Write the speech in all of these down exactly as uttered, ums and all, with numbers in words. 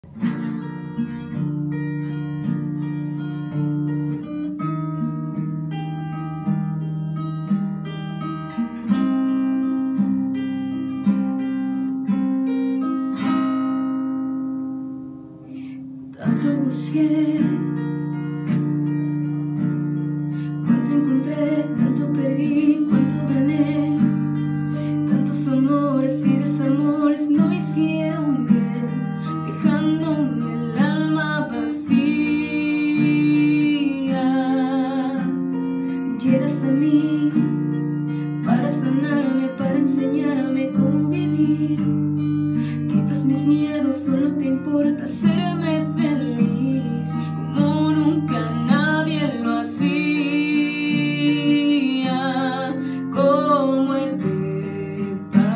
Tanto busqué, cuánto encontré, tanto perdí, cuánto gané. Tantos amores y desamores no me hicieron bien, dejándome el alma vacía. Llegas a mí para sanarme, para enseñarme cómo vivir. Quitas mis miedos, solo te importa hacerme feliz, como nunca nadie lo hacía. ¿Cómo he de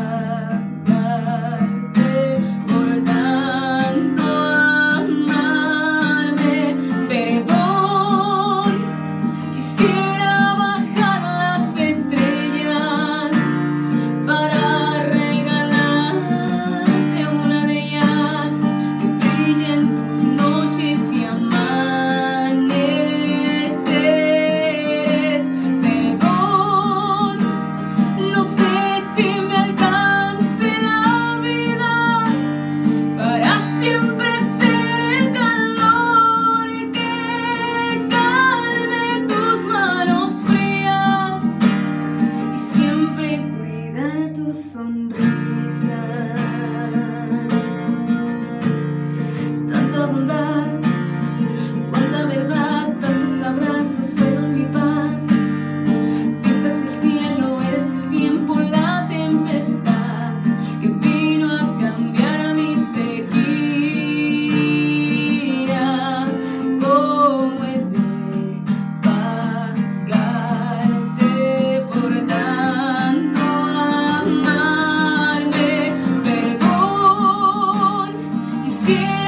pagarte por tanto amarme? Perdón, quisiera bajar las estrellas para regalarte una de ellas, que brille en tus noches y amaneceres. Perdón, no sé si me alcance la vida para siempre ser el calor que calme tus manos frías y siempre cuidar tu sonrisa. Tanta bondad, cuánta verdad, tantos abrazos fueron mi paz. Pintas el cielo, eres el tiempo, la tempestad que vino a cambiar mi sequía. ¿Cómo he de pagarte por tanto amarme? Perdón, quisiera